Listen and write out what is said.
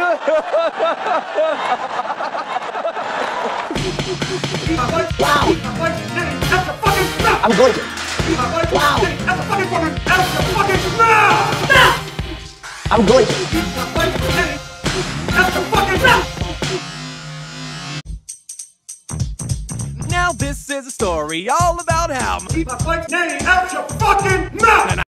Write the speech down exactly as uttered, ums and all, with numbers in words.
Wow! I'm going to. Wow! I'm going to. Now this is a story all about how Keep my name out your fucking mouth!